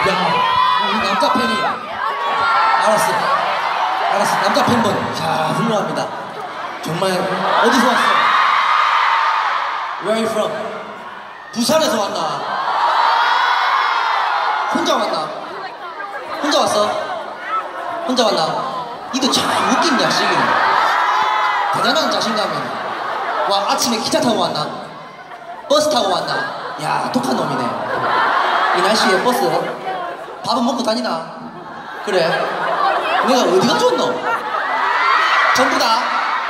우리 남자 팬이. 알았어. 남자 팬분. 자, 훌륭합니다. 정말, 어디서 왔어? Where are you from? 부산에서 왔나? 혼자 왔나? 혼자 왔어? 혼자 왔나? 이도 참 웃긴 자식이네. 대단한 자신감이네. 와, 아침에 기차 타고 왔나? 버스 타고 왔나? 야, 독한 놈이네. 이 날씨에 버스 밥은 먹고 다니나? 그래. 내가 어디가 좋노? 전부 다?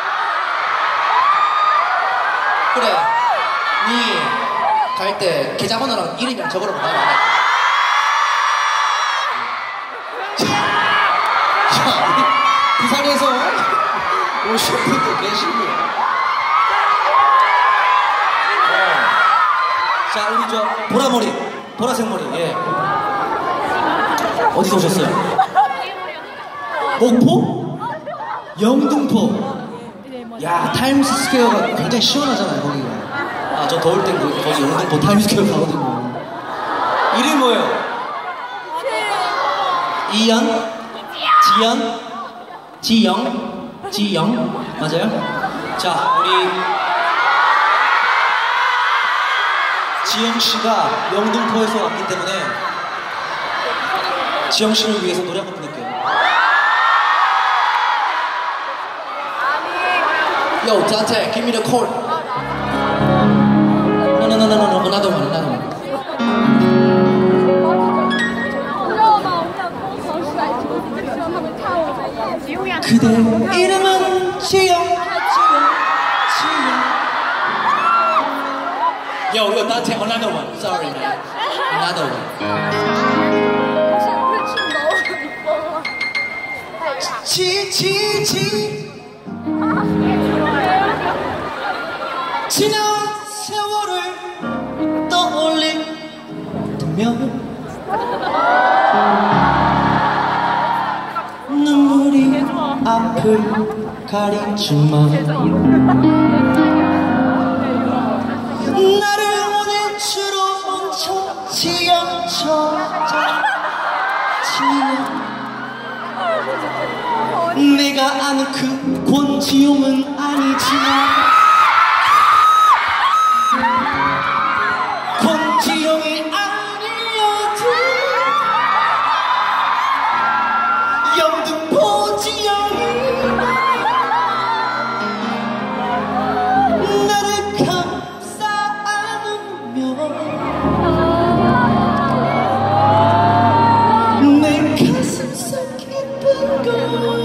그래. 니 갈 때 계좌번호랑 이름이랑 적으라고 말해. 자, 우리 부산에서 오신 분도 계시고요. 자, 우리 저 보라머리, 보라색 머리, 예. 어디서 오셨어요? 목포? 영등포. 야, 타임스퀘어가 굉장히 시원하잖아요, 거기가. 아, 저 더울 땐 거기 영등포 타임스퀘어 가거든요. 이름이 뭐예요? 이연? 지연? 지영? 지영? 맞아요? 자, 우리 지영씨가 영등포에서 왔기 때문에 지영씨를 위해서 노래 한번 부를게요. Yo, Dante, give me the chord. No, another one. 그대 이름은 지영. Yo, Dante, another one. Sorry, man. Another one. 지난 세월을 떠올리면 눈물이 앞을 가리지만 나를 원해주러 온 저 지연처 내가 아는 그 권지용은 아니지만 권지용이 아니어도 영등포 지영이 나를 감싸 안으며 내 가슴 속 깊은 곳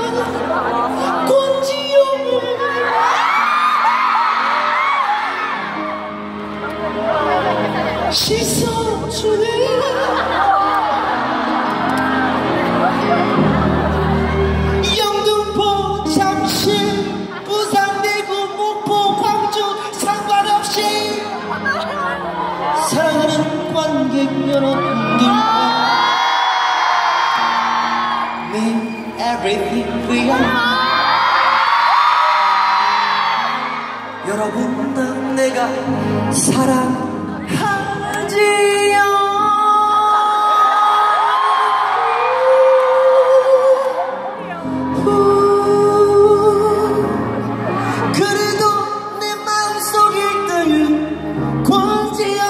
씻어주네. 영등포, 잠실, 부산, 대구, 목포, 광주 상관없이 사랑하는 관객 여러분들과 내 everything 위한 여러분 난 내가 사랑하지요. 그래도 내 마음속 1등은 권지영.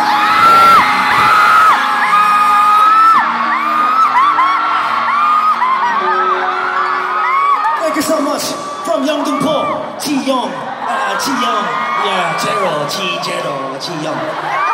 Thank you so much from 영등포 지영. 지영, yeah, 제로, 지영.